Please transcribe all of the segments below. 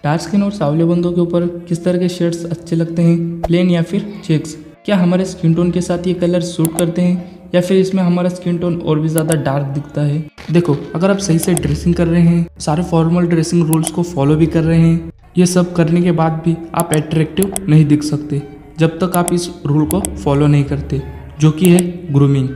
Dark skin और सांवले बंदों के ऊपर किस तरह के शेड्स अच्छे लगते हैं, प्लेन या फिर चेक्स? क्या हमारे स्किन टोन के साथ ये कलर सूट करते हैं या फिर इसमें हमारा स्किन टोन और भी ज़्यादा डार्क दिखता है? देखो, अगर आप सही से ड्रेसिंग कर रहे हैं, सारे फॉर्मल ड्रेसिंग रूल्स को फॉलो भी कर रहे हैं, ये सब करने के बाद भी आप अट्रैक्टिव नहीं दिख सकते जब तक आप इस रूल को फॉलो नहीं करते, जो कि है ग्रूमिंग।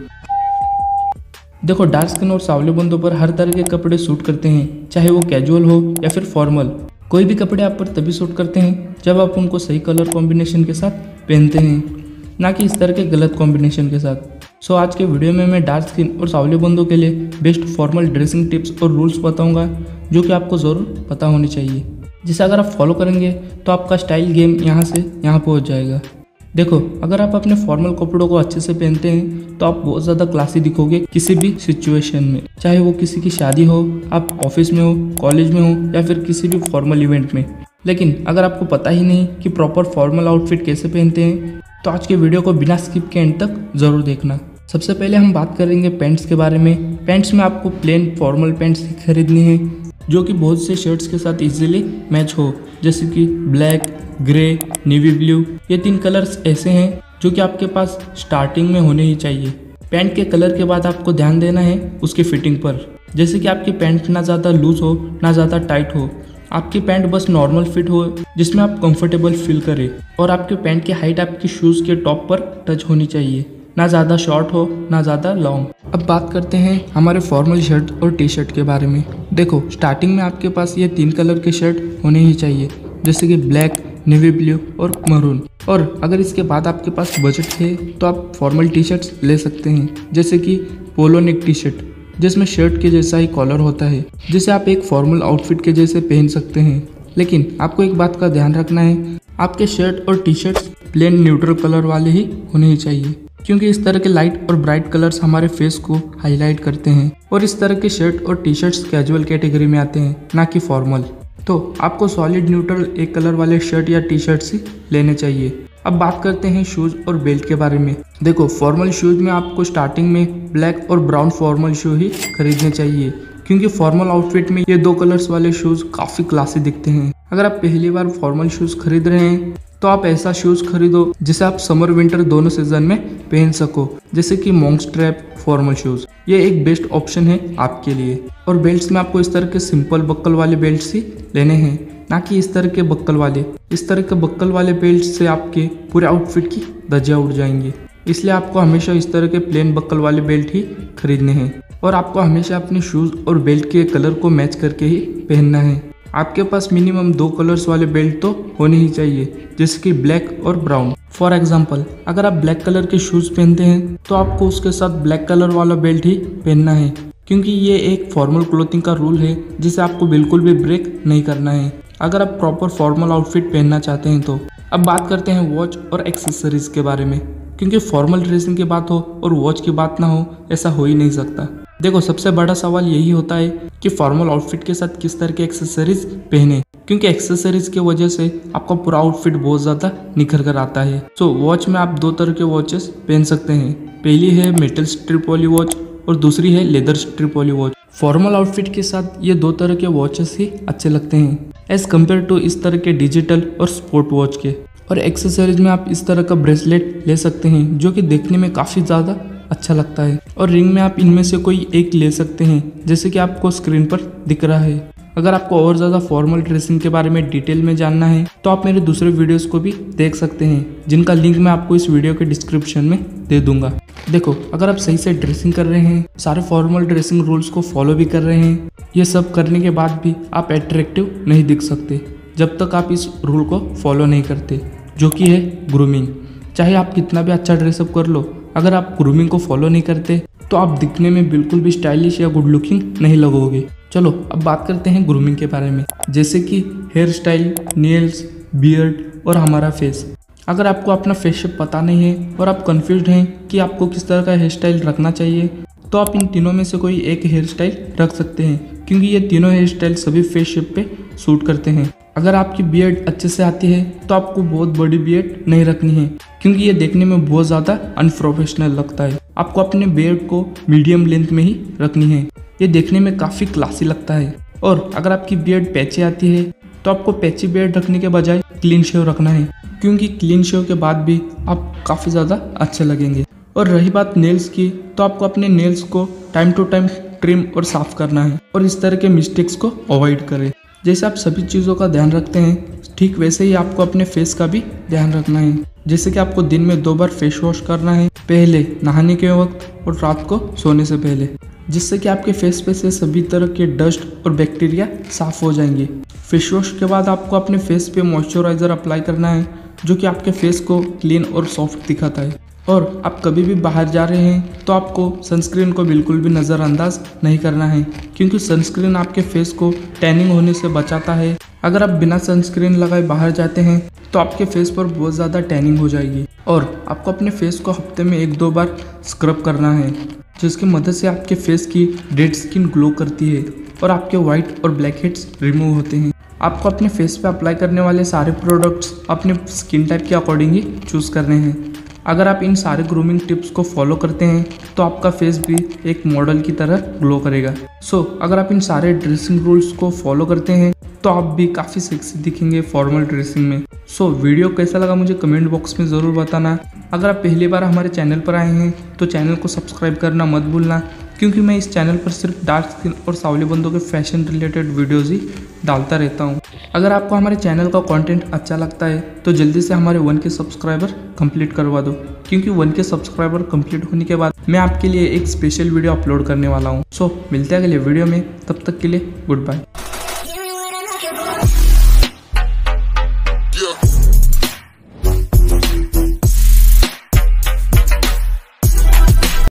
देखो, डार्क स्किन और सांवले बंदों पर हर तरह के कपड़े सूट करते हैं, चाहे वो कैजुअल हो या फिर फॉर्मल। कोई भी कपड़े आप पर तभी सूट करते हैं जब आप उनको सही कलर कॉम्बिनेशन के साथ पहनते हैं, ना कि इस तरह के गलत कॉम्बिनेशन के साथ। सो आज के वीडियो में मैं डार्क स्किन और सांवले बंदों के लिए बेस्ट फॉर्मल ड्रेसिंग टिप्स और रूल्स बताऊंगा, जो कि आपको ज़रूर पता होनी चाहिए, जिसे अगर आप फॉलो करेंगे तो आपका स्टाइल गेम यहाँ से यहाँ पहुँच जाएगा। देखो, अगर आप अपने फॉर्मल कपड़ों को अच्छे से पहनते हैं तो आप बहुत ज़्यादा क्लासी दिखोगे किसी भी सिचुएशन में, चाहे वो किसी की शादी हो, आप ऑफिस में हो, कॉलेज में हो या फिर किसी भी फॉर्मल इवेंट में। लेकिन अगर आपको पता ही नहीं कि प्रॉपर फॉर्मल आउटफिट कैसे पहनते हैं, तो आज के वीडियो को बिना स्किप के एंड तक ज़रूर देखना। सबसे पहले हम बात करेंगे पैंट्स के बारे में। पैंट्स में आपको प्लेन फॉर्मल पैंट्स खरीदनी है जो कि बहुत से शर्ट्स के साथ इजीली मैच हो, जैसे कि ब्लैक, ग्रे, नेवी ब्लू। ये 3 कलर्स ऐसे हैं जो कि आपके पास स्टार्टिंग में होने ही चाहिए। पैंट के कलर के बाद आपको ध्यान देना है उसकी फिटिंग पर, जैसे कि आपकी पैंट ना ज़्यादा लूज हो ना ज़्यादा टाइट हो। आपकी पैंट बस नॉर्मल फिट हो जिसमें आप कंफर्टेबल फील करें, और आपके पैंट की हाइट आपकी शूज़ के टॉप पर टच होनी चाहिए, ना ज़्यादा शॉर्ट हो ना ज़्यादा लॉन्ग। अब बात करते हैं हमारे फॉर्मल शर्ट और टी शर्ट के बारे में। देखो, स्टार्टिंग में आपके पास ये 3 कलर के शर्ट होने ही चाहिए, जैसे कि ब्लैक, नेवी ब्लू और मरून। और अगर इसके बाद आपके पास बजट है तो आप फॉर्मल टी शर्ट्स ले सकते हैं, जैसे कि पोलो नेक टी शर्ट, जिसमें शर्ट के जैसा ही कॉलर होता है, जिसे आप एक फॉर्मल आउटफिट के जैसे पहन सकते हैं। लेकिन आपको एक बात का ध्यान रखना है, आपके शर्ट और T shirts plain neutral colour वाले ही होने ही चाहिए, क्योंकि इस तरह के लाइट और ब्राइट कलर्स हमारे फेस को हाईलाइट करते हैं, और इस तरह के शर्ट और टी शर्ट्स कैजुअल कैटेगरी में आते हैं, ना कि फॉर्मल। तो आपको सॉलिड न्यूट्रल एक कलर वाले शर्ट या टी शर्ट्स ही लेने चाहिए। अब बात करते हैं शूज़ और बेल्ट के बारे में। देखो, फॉर्मल शूज़ में आपको स्टार्टिंग में ब्लैक और ब्राउन फॉर्मल शू ही खरीदने चाहिए, क्योंकि फॉर्मल आउटफिट में ये 2 कलर्स वाले शूज़ काफ़ी क्लासी दिखते हैं। अगर आप पहली बार फॉर्मल शूज़ खरीद रहे हैं तो आप ऐसा शूज़ खरीदो जिसे आप समर विंटर दोनों सीजन में पहन सको, जैसे कि मॉन्क स्ट्रैप फॉर्मल शूज़। ये एक बेस्ट ऑप्शन है आपके लिए। और बेल्ट्स में आपको इस तरह के सिंपल बक्कल वाले बेल्ट्स ही लेने हैं, ना कि इस तरह के बक्कल वाले। इस तरह के बक्कल वाले बेल्ट से आपके पूरे आउटफिट की धज्जियां उड़ जाएंगी, इसलिए आपको हमेशा इस तरह के प्लेन बक्कल वाले बेल्ट ही खरीदने हैं। और आपको हमेशा अपने शूज़ और बेल्ट के कलर को मैच करके ही पहनना है। आपके पास मिनिमम 2 कलर्स वाले बेल्ट तो होने ही चाहिए, जैसे कि ब्लैक और ब्राउन। फॉर एग्जाम्पल, अगर आप ब्लैक कलर के शूज़ पहनते हैं तो आपको उसके साथ ब्लैक कलर वाला बेल्ट ही पहनना है, क्योंकि ये एक फॉर्मल क्लोथिंग का रूल है जिसे आपको बिल्कुल भी ब्रेक नहीं करना है अगर आप प्रॉपर फॉर्मल आउटफिट पहनना चाहते हैं तो। अब बात करते हैं वॉच और एक्सेसरीज के बारे में, क्योंकि फॉर्मल ड्रेसिंग की बात हो और वॉच की बात ना हो, ऐसा हो ही नहीं सकता। देखो, सबसे बड़ा सवाल यही होता है कि फॉर्मल आउटफिट के साथ किस तरह के एक्सेसरीज पहने, क्योंकि एक्सेसरीज की वजह से आपका पूरा आउटफिट बहुत ज़्यादा निखर कर आता है। सो वॉच में आप 2 तरह के वॉचेस पहन सकते हैं। पहली है मेटल स्ट्रिप वाली वॉच और दूसरी है लेदर स्ट्रिप वाली वॉच। फॉर्मल आउटफिट के साथ ये 2 तरह के वॉचेस ही अच्छे लगते हैं एज कम्पेयर टू इस तरह के डिजिटल और स्पोर्ट वॉच के। और एक्सेसरीज में आप इस तरह का ब्रेसलेट ले सकते हैं, जो कि देखने में काफ़ी ज़्यादा अच्छा लगता है। और रिंग में आप इनमें से कोई एक ले सकते हैं, जैसे कि आपको स्क्रीन पर दिख रहा है। अगर आपको और ज़्यादा फॉर्मल ड्रेसिंग के बारे में डिटेल में जानना है तो आप मेरे दूसरे वीडियोस को भी देख सकते हैं, जिनका लिंक मैं आपको इस वीडियो के डिस्क्रिप्शन में दे दूंगा। देखो, अगर आप सही से ड्रेसिंग कर रहे हैं, सारे फॉर्मल ड्रेसिंग रूल्स को फॉलो भी कर रहे हैं, ये सब करने के बाद भी आप अट्रैक्टिव नहीं दिख सकते जब तक आप इस रूल को फॉलो नहीं करते, जो कि है ग्रूमिंग। चाहे आप कितना भी अच्छा ड्रेसअप कर लो, अगर आप ग्रूमिंग को फॉलो नहीं करते तो आप दिखने में बिल्कुल भी स्टाइलिश या गुड लुकिंग नहीं लगोगे। चलो, अब बात करते हैं ग्रूमिंग के बारे में, जैसे कि हेयर स्टाइल, नेल्स, बियर्ड और हमारा फेस। अगर आपको अपना फेस शेप पता नहीं है और आप कंफ्यूज्ड हैं कि आपको किस तरह का हेयर स्टाइल रखना चाहिए, तो आप इन तीनों में से कोई एक हेयर स्टाइल रख सकते हैं, क्योंकि ये तीनों हेयर स्टाइल सभी फेस शेप पे सूट करते हैं। अगर आपकी बियर्ड अच्छे से आती है तो आपको बहुत बड़ी बियर्ड नहीं रखनी है, क्योंकि ये देखने में बहुत ज़्यादा अनप्रोफेशनल लगता है। आपको अपने बियर्ड को मीडियम लेंथ में ही रखनी है, ये देखने में काफ़ी क्लासी लगता है। और अगर आपकी बियर्ड पैचे आती है तो आपको पैची बियर्ड रखने के बजाय क्लीन शेव रखना है, क्योंकि क्लीन शेव के बाद भी आप काफ़ी ज़्यादा अच्छे लगेंगे। और रही बात नेल्स की, तो आपको अपने नेल्स को टाइम टू टाइम ट्रिम और साफ करना है और इस तरह के मिस्टेक्स को अवॉइड करें। जैसे आप सभी चीज़ों का ध्यान रखते हैं, ठीक वैसे ही आपको अपने फेस का भी ध्यान रखना है। जैसे कि आपको दिन में 2 बार फेस वॉश करना है, पहले नहाने के वक्त और रात को सोने से पहले, जिससे कि आपके फेस पे से सभी तरह के डस्ट और बैक्टीरिया साफ हो जाएंगे। फेस वॉश के बाद आपको अपने फेस पे मॉइस्चराइज़र अप्लाई करना है, जो कि आपके फेस को क्लीन और सॉफ्ट दिखाता है। और आप कभी भी बाहर जा रहे हैं तो आपको सनस्क्रीन को बिल्कुल भी नज़रअंदाज नहीं करना है, क्योंकि सनस्क्रीन आपके फेस को टैनिंग होने से बचाता है। अगर आप बिना सनस्क्रीन लगाए बाहर जाते हैं तो आपके फेस पर बहुत ज़्यादा टैनिंग हो जाएगी। और आपको अपने फेस को हफ्ते में 1-2 बार स्क्रब करना है, जिसकी मदद से आपके फेस की डेड स्किन ग्लो करती है और आपके वाइट और ब्लैक हेड्स रिमूव होते हैं। आपको अपने फेस पे अप्लाई करने वाले सारे प्रोडक्ट्स अपने स्किन टाइप के अकॉर्डिंग ही चूज़ करने हैं। अगर आप इन सारे ग्रूमिंग टिप्स को फॉलो करते हैं तो आपका फेस भी एक मॉडल की तरह ग्लो करेगा। अगर आप इन सारे ड्रेसिंग रूल्स को फॉलो करते हैं तो आप भी काफ़ी सेक्सी दिखेंगे फॉर्मल ड्रेसिंग में। वीडियो कैसा लगा मुझे कमेंट बॉक्स में ज़रूर बताना। अगर आप पहली बार हमारे चैनल पर आए हैं तो चैनल को सब्सक्राइब करना मत भूलना, क्योंकि मैं इस चैनल पर सिर्फ डार्क स्किन और सांवले बंदों के फैशन रिलेटेड वीडियोज़ ही डालता रहता हूँ। अगर आपको हमारे चैनल का कंटेंट अच्छा लगता है तो जल्दी से हमारे 1K सब्सक्राइबर कंप्लीट करवा दो, क्योंकि 1K सब्सक्राइबर कंप्लीट होने के बाद मैं आपके लिए एक स्पेशल वीडियो अपलोड करने वाला हूँ। मिलते हैं अगले वीडियो में, तब तक के लिए गुड बाय।